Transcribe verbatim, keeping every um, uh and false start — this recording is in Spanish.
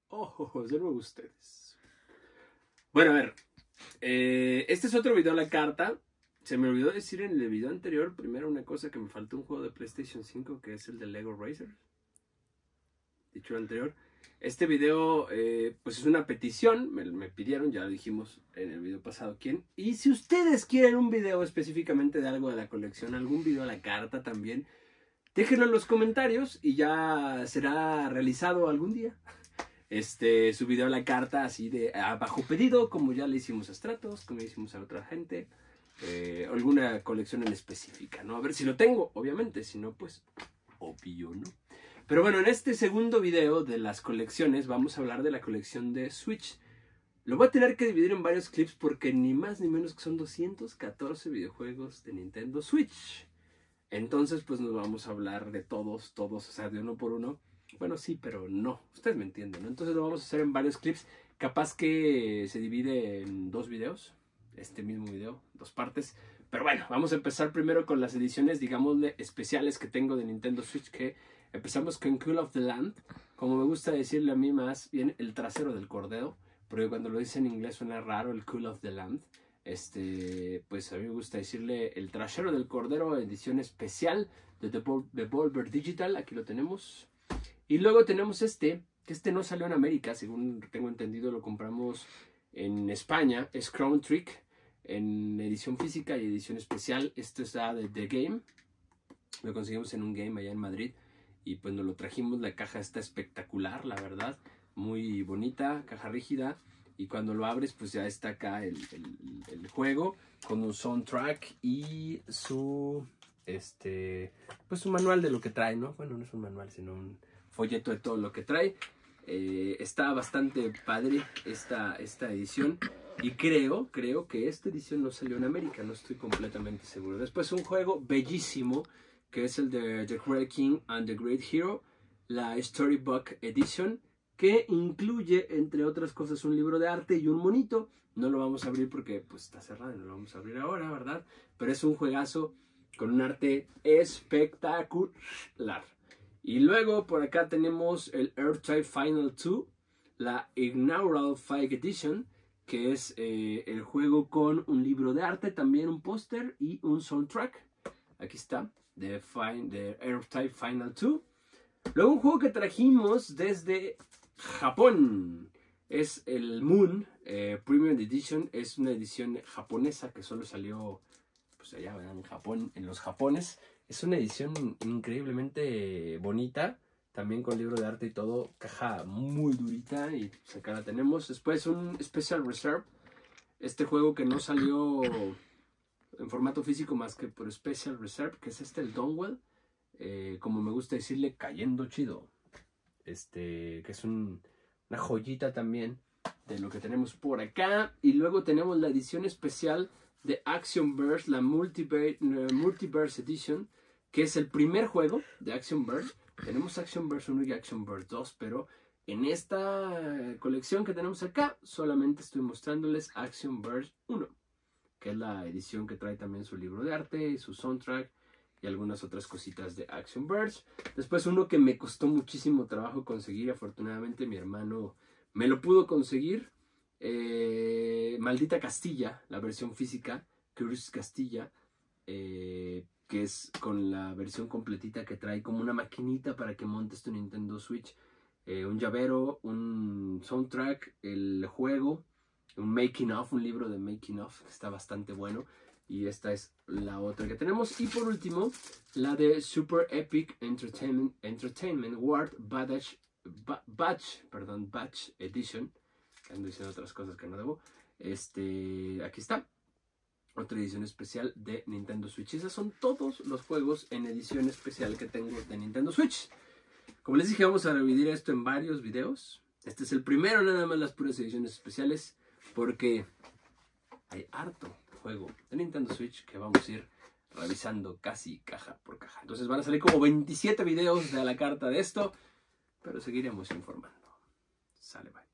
Oh, de nuevo ustedes. Bueno, a ver. Eh, este es otro video a la carta. Se me olvidó decir en el video anterior, primero una cosa, que me faltó un juego de PlayStation cinco, que es el de Lego Racers. Dicho lo anterior. Este video, eh, pues es una petición, me, me pidieron, ya lo dijimos en el video pasado quién. Y si ustedes quieren un video específicamente de algo de la colección, algún video a la carta también, déjenlo en los comentarios y ya será realizado algún día. Este, su video a la carta así de a bajo pedido, como ya le hicimos a Stratos, como le hicimos a otra gente. Eh, alguna colección en específica, ¿no? A ver si lo tengo, obviamente, si no, pues, obvio, ¿no? Pero bueno, en este segundo video de las colecciones vamos a hablar de la colección de Switch. Lo voy a tener que dividir en varios clips porque ni más ni menos que son doscientos catorce videojuegos de Nintendo Switch. Entonces, pues nos vamos a hablar de todos, todos, o sea, de uno por uno. Bueno, sí, pero no. Ustedes me entienden, ¿no? Entonces lo vamos a hacer en varios clips. Capaz que se divide en dos videos. Este mismo video, dos partes. Pero bueno, vamos a empezar primero con las ediciones, digámosle, especiales que tengo de Nintendo Switch. Que empezamos con Call of the Land. Como me gusta decirle a mí más bien, el trasero del cordero. Porque cuando lo dice en inglés suena raro, el Call of the Land. Este, pues a mí me gusta decirle el trasero del cordero, edición especial de Devolver Digital. Aquí lo tenemos. Y luego tenemos este, que este no salió en América, según tengo entendido lo compramos en España. Es Crown Trick, en edición física y edición especial. Esto está de The Game. Lo conseguimos en un game allá en Madrid. Y pues nos lo trajimos, la caja está espectacular, la verdad. Muy bonita, caja rígida. Y cuando lo abres, pues ya está acá el, el, el juego con un soundtrack y su, este, pues su manual de lo que trae, ¿no? Bueno, no es un manual, sino un folleto de todo lo que trae. Eh, está bastante padre esta, esta edición. Y creo, creo que esta edición no salió en América, no estoy completamente seguro. Después un juego bellísimo, que es el de The Great King and the Great Hero, la Storybook Edition, que incluye, entre otras cosas, un libro de arte y un monito. No lo vamos a abrir porque pues, está cerrado, no lo vamos a abrir ahora, ¿verdad? Pero es un juegazo con un arte espectacular. Y luego por acá tenemos el R-Type Final dos, la Inaugural Fight Edition, que es eh, el juego con un libro de arte, también un póster y un soundtrack. Aquí está, de, de R-Type Final dos. Luego un juego que trajimos desde Japón. Es el Moon eh, Premium Edition. Es una edición japonesa que solo salió pues allá, ¿verdad? En Japón, en los Japones. Es una edición increíblemente bonita, también con libro de arte y todo, caja muy durita y pues acá la tenemos. Después un Special Reserve, este juego que no salió en formato físico más que por Special Reserve, que es este, el Donwell, eh, como me gusta decirle, cayendo chido. Este, que es un, una joyita también de lo que tenemos por acá. Y luego tenemos la edición especial de Action Verse, la Multiverse, uh, Multiverse Edition, que es el primer juego de Action Verse. Tenemos Action Verse uno y Action Verse dos, pero en esta colección que tenemos acá solamente estoy mostrándoles Action Verse uno, que es la edición que trae también su libro de arte y su soundtrack y algunas otras cositas de Action Verse. Después uno que me costó muchísimo trabajo conseguir, afortunadamente mi hermano me lo pudo conseguir. Eh, Maldita Castilla, la versión física, Curious Castilla, eh, que es con la versión completita que trae como una maquinita para que montes tu Nintendo Switch, eh, un llavero, un soundtrack, el juego, un making of, un libro de making of, que está bastante bueno. Y esta es la otra que tenemos. Y por último, la de Super Epic Entertainment, Entertainment World Badge, Badge, perdón, Badge Edition. Ando diciendo otras cosas que no debo. Este, aquí está. Otra edición especial de Nintendo Switch. Esos son todos los juegos en edición especial que tengo de Nintendo Switch. Como les dije, vamos a dividir esto en varios videos. Este es el primero, nada más las puras ediciones especiales, porque hay harto juego de Nintendo Switch que vamos a ir revisando casi caja por caja. Entonces van a salir como veintisiete videos de a la carta de esto, pero seguiremos informando. Sale, bye.